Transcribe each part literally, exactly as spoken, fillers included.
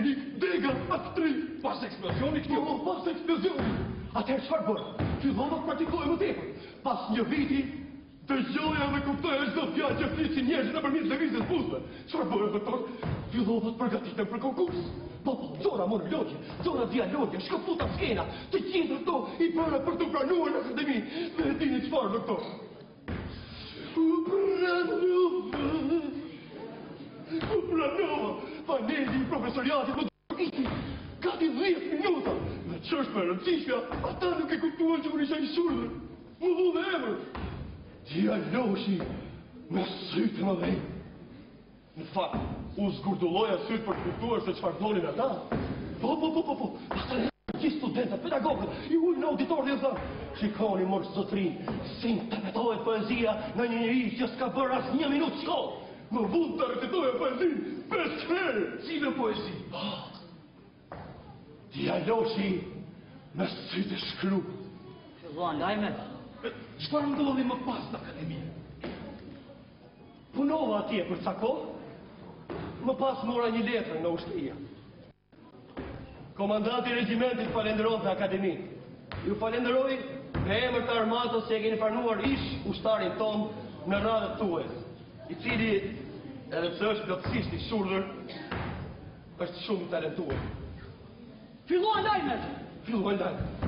treni, dega atë tri. Pas eksplozionit kjo? Po, pas eksplozionit. Atëherë çfarë bërë? Fillova të praktikoj më tepër. Pas një viti, dëgjoja dhe kuptoja çdo fjalë që flisin njerëzit nëpërmjet lëvizjes buzëve. Çfarë bëra, doktor? Fillova të përgatitem për konkurs. Po, po, zora monologje, zora dialoge, shkëputa skena, të gjithë këto i bëra për të pranuar në akademi. Me e dini çfarë, doktor? U pranova. U pranova. Paneli i profesoriatit më dërgiti. Gati dhjetë minuta. Në ç'është më e rëndësishmja, ata nuk e kuptuan që unë isha i surdër. Mu vu dhe emër. Dialoshi me sytë më dhej. Në fakt, u zgurduloja sytë për të kuptuar se çfarë thonin ata. Po, po, po, po, po. Pastaj gjithë studentët, pedagogët, i ulën në auditor dhe thanë, shikoni mos zotrin, si interpretohet poezia në një njeri që s'ka bërë as një minutë shkollë. Më vund të recitoja poezinë, pesë herë. Cilën poezi? Dialoshi me sytë e shkru. Filluan lajmet. Çfarë ndodhi më pas në akademi? Punova atje për ca kohë. Më pas mora një letër nga ushtria. Komandanti i regjimentit falenderon të akademi. Ju falenderoj me emër të armatës që e keni pranuar ish ushtarin ton në radhët tuaj, i cili edhe pse është plotësisht i shurdhër, është shumë i talentuar. Filluan lajmet. Filluan lajmet.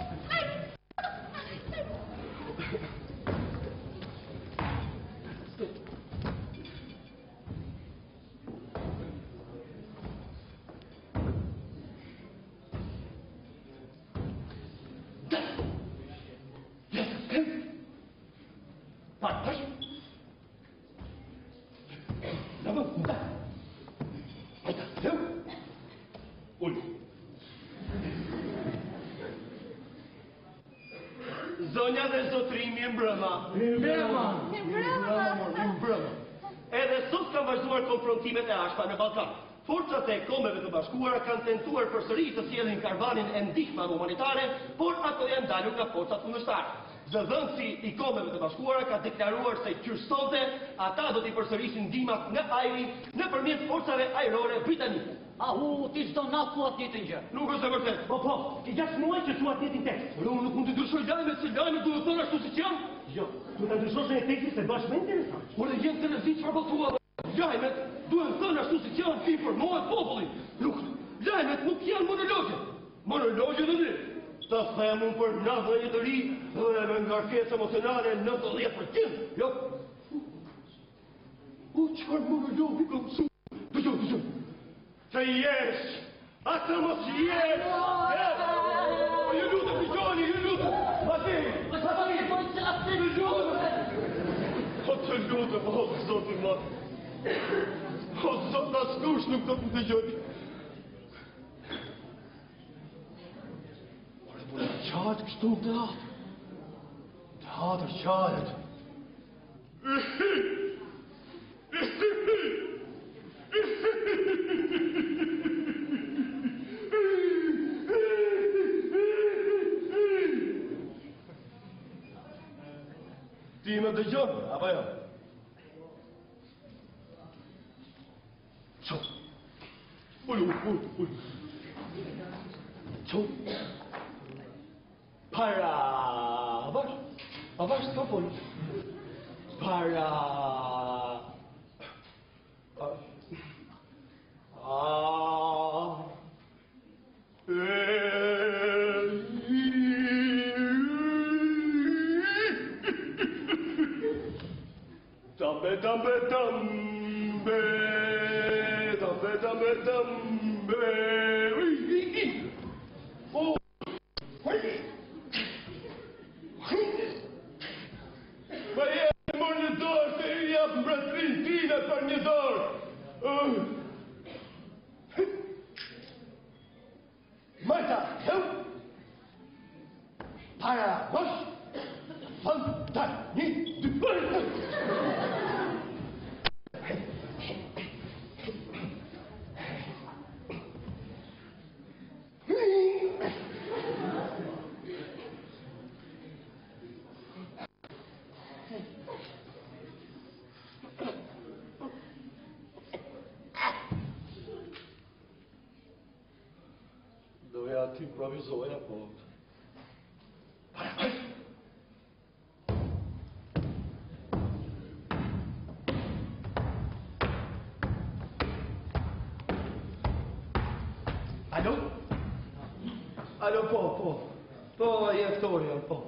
Zonja dhe zotrimi mbrëma. Mbrëma. Mbrëma. Edhe sot ka vazhduar konfrontimet e ashpa në Ballkan. Forcat e Kombeve të Bashkuara kanë tentuar përsëri të sjellin karavanin e ndihma humanitare, por ato janë dalur nga forcat kundërshtare. Zëdhënësi i Kombeve të Bashkuara ka deklaruar se qyrstonte ata do t'i përsërisin ndihmat nga ajri nëpërmjet forcave ajrore britanike. Ahu, ti çdo natë thua të njëjtën gjë. Nuk është e vërtetë. Po, po, ti gjashtë muaj që thua të njëjtin tekst. Por unë nuk mund të ndryshoj lajmet, se lajmet duhet thonë ashtu siç janë. Jo, tu ta ndryshosh në tekstin se bësh më interesant. Por e jenë të rëzit çfarë po thua. Lajmet duhet thënë ashtu siç janë, ti informohet populli. Nuk, lajmet nuk janë monologje. Monologje dhe ne. Ta them unë për natë dhe një të ri dhe me ngarkesë emocionale nëntëdhjetë përqind. Jo. U, çfarë monologi ka mësu? Dëgjoj, dëgjoj. Të jesh, atë mos jesh. Po ju lutem, dëgjoni, ju lutem. Pati, Pati, po të atë dëgjoj. Po të lutem, o Zoti i madh. O Zot, askush nuk do të dëgjoj. Por e qatë kështu të atë. Të atë qatë. Ti më dëgjon, apo jo? Ço. Ulu, ulu, ulu. Ço. Para, avash, avash ka pol. Para. Ah. Dambe, dambe, dambe, dambe, dambe, dambe. Oh, ma je mor një dorë se i jap mbretërin tine për një dorë. Marta, hëu. Para, mosh. Fanta, një, dy, bërë. doja t'improvizoja, po. Hajde, hajde! Alo? Alo, po, po. Po, je aktoria, po.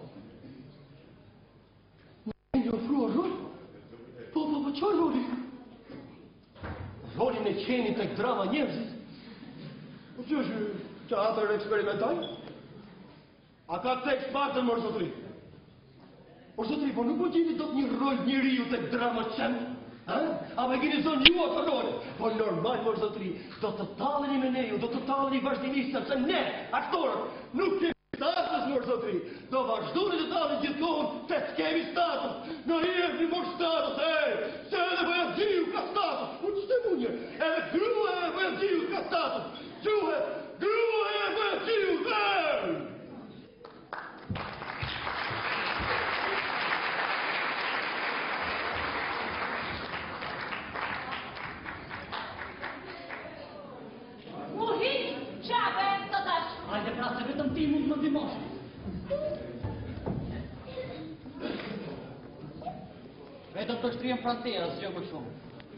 Në një ofrua rol? Po, po, po, qa roli? Rolin e qenit të drama njerëzit. Po që është teatr eksperimental? A ka tekst partën, mërë zotri? Por zotri, po nuk po gjeni do të një rol njeriu të drama qenë? A me gjeni zonë ju atë role? Po normal, mërë zotri, do të taleni me neju, do të taleni vazhdimisht, sepse ne, aktorët, nuk kemi status, mërë zotri. Do vazhdoni të taleni gjithkohën, se s'kemi status. Në jemi mor status, e, se edhe Bojazhiu ka status. Unë që të munje, edhe grua e Bojazhiu ka status. Gjuhe, grua e Bojazhiu, e! Hajde pra se vetëm ti mund më ndihmosh. Vetëm të shtrijem frontiera, s'gjë më shumë.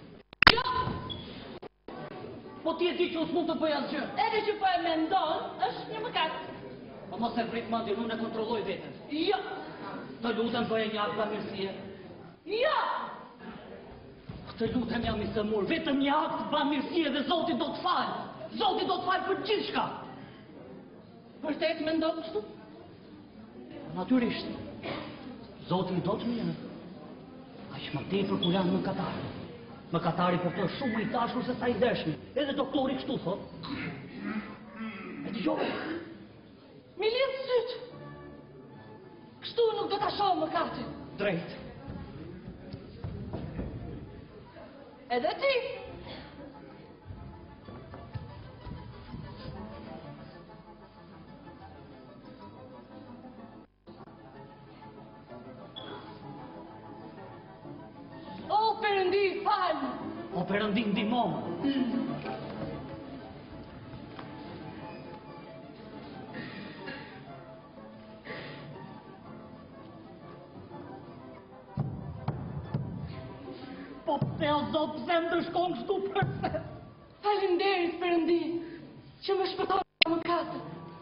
Jo! Po ti e di që unë s'mund të bëj asgjë. Edhe që po e mendon, është një mëkat. Po mos e prit mendjen, unë e kontrolloj veten. Jo! Të lutem bëje një akt bamirësie. Jo! Të lutem jam i sëmur, vetëm një akt bamirësie dhe Zoti do të fal. Zoti do të fal për gjithçka. Vërtet mendon kështu? Natyrisht. Zoti do të mirë. Aq më tepër kur janë në Katar. Në Katari po të shumë i dashur se sa i dëshmi. Edhe doktori kështu thot. E dëgjoj. Mi lidh syt. Kështu nuk do ta shoh mëkatin. Drejt. Edhe ti. O Perëndi, fal! O Perëndi, ndihmo. Po pse o Zot, pse më ndërshkon kështu përse? Faleminderit Perëndi që më shpëtoi nga mëkati.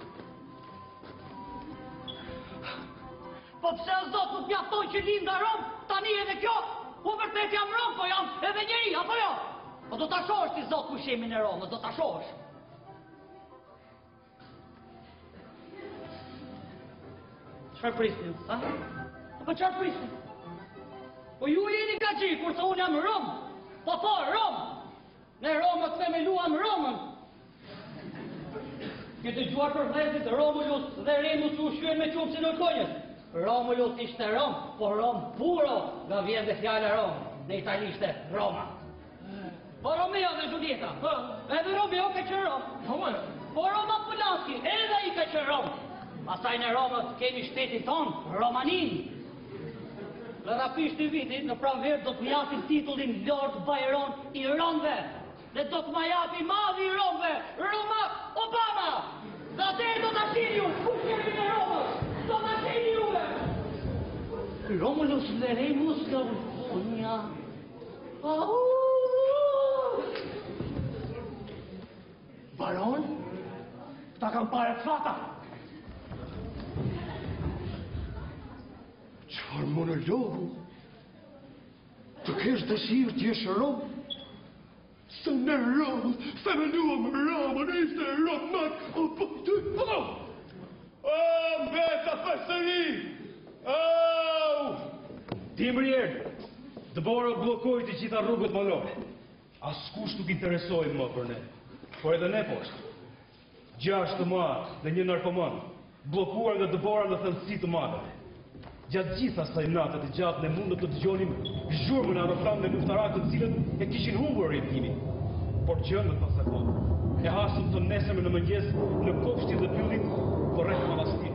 Po pse o Zot nuk mjaftoi që linda Rom, tani edhe kjo? Po vërtet jam Rom, po jam edhe njeri, apo jo? Po do ta shohësh ti Zot pushimin e Romës, do ta shohësh. Çfarë prisni, ha? Po çfarë prisni? Po ju jeni gaxhi, kurse unë jam Rom. Po po, Rom. Ne Romët themeluam Romën. Ke dëgjuar për vëllezërit Romulus dhe Remus u ushqyen me qumsin e konjës. Romulus ishte Rom, po Rom puro, nga vjen dhe fjala Rom, në italisht e Roma. Po Romeo dhe Julieta, edhe Romeo ka qenë Rom. Po Roma Polanski, edhe ai ka qenë Rom. Pastaj në Romës kemi shtetin ton, Romanin. Në rapisht i vitit, në pranverë do të më japin titullin Lord Byron i Romëve. Dhe do të më japi madhi i Romëve, Roma Obama. Dhe atëherë do ta shihni ju, pushimin e Romës. Do ta shihni juve. Romulus dhe Remus nga Ulfonia. Au! Baron? Ta kam parë të fata. Qëfar monologu? Të kesh dëshirë t'jesh Rom? Se ne Romët, themeluam Romën, ishte Romak, o po të... O! O, mbeta përsëri! O! Timbrier, Dëbora bllokoi të gjitha rrugët malore. Askush nuk interesoi më për ne. Por edhe ne poshtë. Gjashtë marë dhe një narkoman, bllokuar nga Dëbora në thellësi të madhe. Gjatë gjitha asaj nate të gjatë ne mundët të dëgjonim zhurmën e aeroplanëve me luftarakë të cilët e kishin humbur rretimin. Por gjendët pas asaj kohe e hasëm të nesërme në mëngjes në kopshtin dhe pyllin përreth manastir.